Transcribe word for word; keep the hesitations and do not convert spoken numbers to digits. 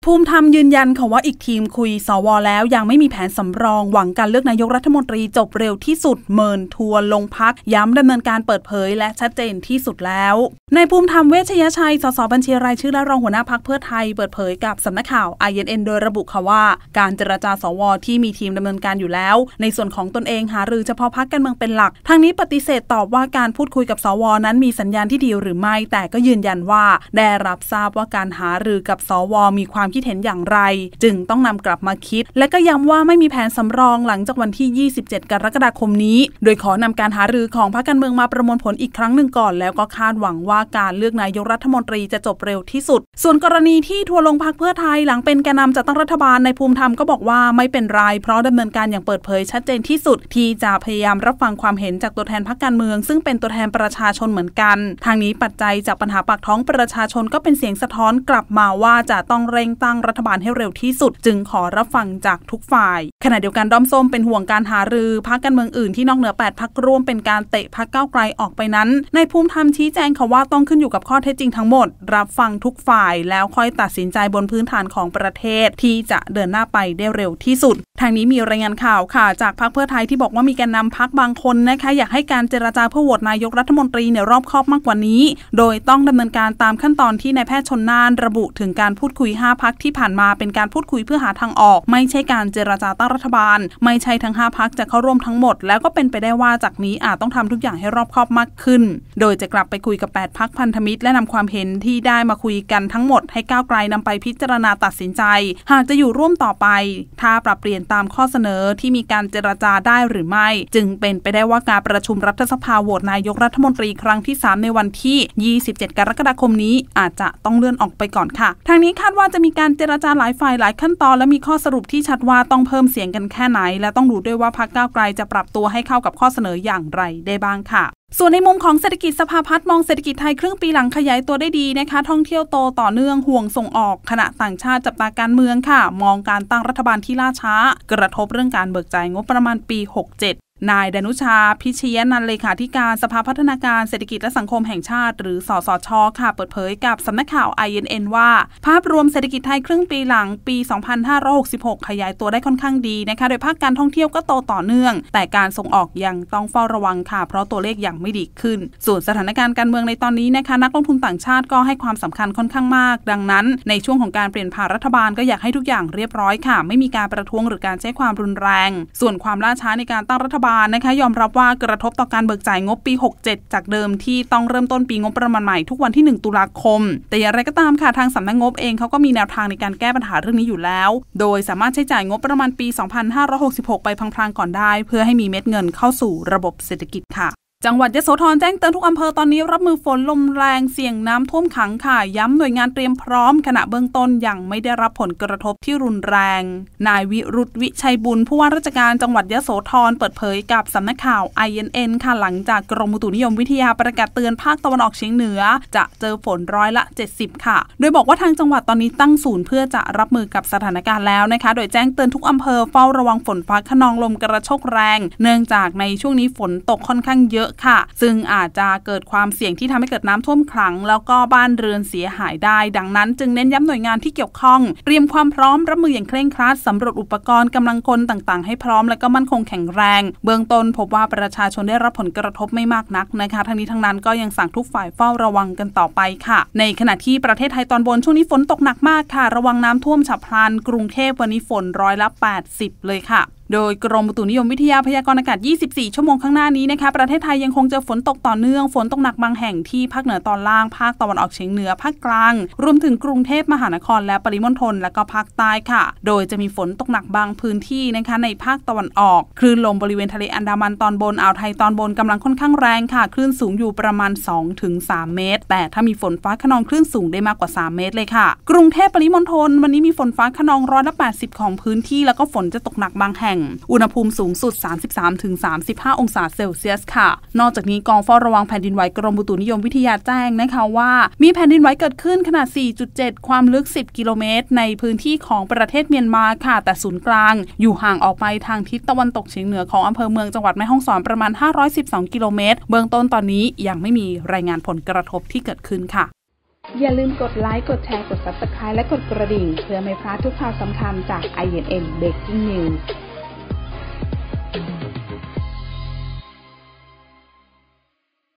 ภูมิธรรมยืนยันค่ะว่าอีกทีมคุยสวแล้วยังไม่มีแผนสำรองหวังการเลือกนายกรัฐมนตรีจบเร็วที่สุดเมินทัวร์ลงพักย้ำดำเนินการเปิดเผยและชัดเจนที่สุดแล้วนายภูมิธรรมเวชยชัยสสบัญชีรายชื่อและรองหัวหน้าพรรคเพื่อไทยเปิดเผยกับสำนักข่าว ไอ เอ็น เอ็น โดยระบุค่ะว่าการเจรจาสวที่มีทีมดำเนินการอยู่แล้วในส่วนของตนเองหารือเฉพาะพรรคการเมืองเป็นหลักทางนี้ปฏิเสธตอบว่าการพูดคุยกับสวนั้นมีสัญญาณที่ดีหรือไม่แต่ก็ยืนยันว่าได้รับทราบว่าการหารือกับสวมีความคิดเห็นอย่างไรจึงต้องนำกลับมาคิดและก็ย้ำว่าไม่มีแผนสำรองหลังจากวันที่ยี่สิบเจ็ดกรกฎาคมนี้โดยขอนำการหารือของพรรคการเมืองมาประมวลผลอีกครั้งหนึ่งก่อนแล้วก็คาดหวังว่าการเลือกนายกรัฐมนตรีจะจบเร็วที่สุดส่วนกรณีที่ทัวร์ลงพรรคเพื่อไทยหลังเป็นแกนนำจัดตั้งรัฐบาลในภูมิธรรมก็บอกว่าไม่เป็นไรเพราะดำเนินการอย่างเปิดเผยชัดเจนที่สุดที่จะพยายามรับฟังความเห็นจากตัวแทนพรรคการเมืองซึ่งเป็นตัวแทนประชาชนเหมือนกันทางนี้ปัจจัยจากปัญหาปากท้องประชาชนก็เป็นเสียงสะท้อนกลับมาว่าจะต้องเร่งตั้งรัฐบาลให้เร็วที่สุดจึงขอรับฟังจากทุกฝ่ายขณะเดียวกันด้อมส้มเป็นห่วงการหารือพรรคการเมืองอื่นที่นอกเหนือแปดพรรคร่วมเป็นการเตะพรรคก้าวไกลออกไปนั้นในภูมิธรรมชี้แจงค่ะว่าต้องขึ้นอยู่กับข้อเท็จจริงทั้งหมดรับฟังทุกฝ่ายแล้วค่อยตัดสินใจบนพื้นฐานของประเทศที่จะเดินหน้าไปได้เร็วที่สุดทางนี้มีรายงานข่าวค่ะจากพรรคเพื่อไทยที่บอกว่ามีแกนนำพรรคบางคนนะคะอยากให้การเจรจาเพื่อโหวตนายกรัฐมนตรีเนี่ยรอบคอบมากกว่านี้โดยต้องดำเนินการตามขั้นตอนที่นายแพทย์ชลน่านระบุถึงการพูดคุยห้าพรรคที่ผ่านมาเป็นการพูดคุยเพื่อหาทางออกไม่ใช่การเจรจาตั้งรัฐบาลไม่ใช่ทั้งห้าพรรคจะเข้าร่วมทั้งหมดแล้วก็เป็นไปได้ว่าจากนี้อาจต้องทำทุกอย่างให้รอบคอบมากขึ้นโดยจะกลับไปคุยกับแปดพรรคพันธมิตรและนำความเห็นที่ได้มาคุยกันทั้งหมดให้ก้าวไกลนำไปพิจารณาตัดสินใจหากจะอยู่ร่วมต่อไปถ้าปรับเปลี่ยนตามข้อเสนอที่มีการเจรจาได้หรือไม่จึงเป็นไปได้ว่าการประชุมรัฐสภาโหวตนายกรัฐมนตรีครั้งที่สามในวันที่ยี่สิบเจ็ดกรกฎาคมนี้อาจจะต้องเลื่อนออกไปก่อนค่ะทางนี้คาดว่าจะมีการเจรจาหลายฝ่ายหลายขั้นตอนและมีข้อสรุปที่ชัดว่าต้องเพิ่มเสียงกันแค่ไหนและต้องดูด้วยว่าพรรคก้าวไกลจะปรับตัวให้เข้ากับข้อเสนออย่างไรได้บ้างค่ะส่วนในมุมของเศรษฐกิจสภาพัฒน์มองเศรษฐกิจไทยครึ่งปีหลังขยายตัวได้ดีนะคะท่องเที่ยวโตต่อเนื่องห่วงส่งออกขณะต่างชาติจับตาการเมืองค่ะมองการตั้งรัฐบาลที่ล่าช้ากระทบเรื่องการเบิกจ่ายงบประมาณปีหกสิบเจ็ดนายดนุชาพิชยนันท์เลขาธิการสภาพัฒนาการเศรษฐกิจและสังคมแห่งชาติหรือสสช.ค่ะเปิดเผยกับสำนักข่าว ไอ เอ็น เอ็น ว่าภาพรวมเศรษฐกิจไทยครึ่งปีหลังปีสองพันห้าร้อยหกสิบหกขยายตัวได้ค่อนข้างดีนะคะโดยภาคการท่องเที่ยวก็โตต่อเนื่องแต่การส่งออกยังต้องเฝ้าระวังค่ะเพราะตัวเลขยังไม่ดีขึ้นส่วนสถานการณ์การเมืองในตอนนี้นะคะนักลงทุนต่างชาติก็ให้ความสำคัญค่อนข้างมากดังนั้นในช่วงของการเปลี่ยนผ่านรัฐบาลก็อยากให้ทุกอย่างเรียบร้อยค่ะไม่มีการประท้วงหรือการใช้ความรุนแรงส่วนความล่าช้าในการตั้งรัฐบาลนะคะยอมรับว่ากระทบต่อการเบิกจ่ายงบปีหกสิบเจ็ดจากเดิมที่ต้องเริ่มต้นปีงบประมาณใหม่ทุกวันที่หนึ่งตุลาคมแต่อย่างไรก็ตามค่ะทางสำนักงบเองเขาก็มีแนวทางในการแก้ปัญหาเรื่องนี้อยู่แล้วโดยสามารถใช้จ่ายงบประมาณปีสองพันห้าร้อยหกสิบหกไปพลางๆก่อนได้เพื่อให้มีเม็ดเงินเข้าสู่ระบบเศรษฐกิจค่ะจังหวัดยโสธรแจ้งเตือนทุกอำเภอตอนนี้รับมือฝนลมแรงเสี่ยงน้ำท่วมขังค่ะย้ำหน่วยงานเตรียมพร้อมขณะเบื้องต้นยังไม่ได้รับผลกระทบที่รุนแรงนายวิรุธวิชัยบุญผู้ว่าราชการจังหวัดยโสธรเปิดเผยกับสำนักข่าว ไอ เอ็น เอ็น ค่ะหลังจากกรมอุตุนิยมวิทยาประกาศเตือนภาคตะวันออกเฉียงเหนือจะเจอฝนร้อยละเจ็ดสิบค่ะโดยบอกว่าทางจังหวัดตอนนี้ตั้งศูนย์เพื่อจะรับมือกับสถานการณ์แล้วนะคะโดยแจ้งเตือนทุกอำเภอเฝ้าระวังฝนฟ้าคะนองลมกระโชกแรงเนื่องจากในช่วงนี้ฝนตกค่อนข้างเยอะค่ะซึ่งอาจจะเกิดความเสี่ยงที่ทำให้เกิดน้ำท่วมขังแล้วก็บ้านเรือนเสียหายได้ดังนั้นจึงเน้นย้ำหน่วยงานที่เกี่ยวข้องเตรียมความพร้อมรับมืออย่างเคร่งครัดสำรวจอุปกรณ์กำลังคนต่างๆให้พร้อมและก็มั่นคงแข็งแรงเบื้องต้นพบว่าประชาชนได้รับผลกระทบไม่มากนักนะคะทั้งนี้ทั้งนั้นก็ยังสั่งทุกฝ่ายเฝ้าระวังกันต่อไปค่ะในขณะที่ประเทศไทยตอนบนช่วงนี้ฝนตกหนักมากค่ะระวังน้ำท่วมฉับพลันกรุงเทพวันนี้ฝนร้อยละแปดสิบเลยค่ะโดยกรมอุตุนิยมวิทยาพยากรณ์อากาศยี่สิบสี่ชั่วโมงข้างหน้านี้นะคะประเทศไทยยังคงเจอฝนตกต่อเนื่องฝนตกหนักบางแห่งที่ภาคเหนือตอนล่างภาคตะวันออกเฉียงเหนือภาคกลางรวมถึงกรุงเทพมหานครและปริมณฑลและก็ภาคใต้ค่ะโดยจะมีฝนตกหนักบางพื้นที่นะคะในภาคตะวันออกคลื่นลมบริเวณทะเลอันดามันตอนบนอ่าวไทยตอนบนกำลังค่อนข้างแรงค่ะคลื่นสูงอยู่ประมาณ สองถึงสาม เมตรแต่ถ้ามีฝนฟ้าคะนองคลื่นสูงได้มากกว่าสามเมตรเลยค่ะกรุงเทพปริมณฑลวันนี้มีฝนฟ้าคะนองร้อยละแปดสิบของพื้นที่แล้วก็ฝนจะตกหนักบางแห่งอุณหภูมิสูงสุด สามสิบสามถึงสามสิบห้า องศาเซลเซียสค่ะนอกจากนี้กองเฝ้าระวังแผ่นดินไหวกรมอุตุนิยมวิทยาแจ้งนะคะว่ามีแผ่นดินไหวเกิดขึ้นขนาด สี่จุดเจ็ด ความลึกสิบกิโลเมตรในพื้นที่ของประเทศเมียนมาค่ะแต่ศูนย์กลางอยู่ห่างออกไปทางทิศตะวันตกเฉียงเหนือของอำเภอเมืองจังหวัดแม่ฮ่องสอนประมาณห้าร้อยสิบสองกิโลเมตรเบื้องต้นตอนนี้ยังไม่มีรายงานผลกระทบที่เกิดขึ้นค่ะอย่าลืมกดไลค์ กดแชร์ กด ซับสไครบ์ และกดกระดิ่งเพื่อไม่พลาดทุกข่าวสำคัญจาก ไอ เอ็น เอ็น Breaking News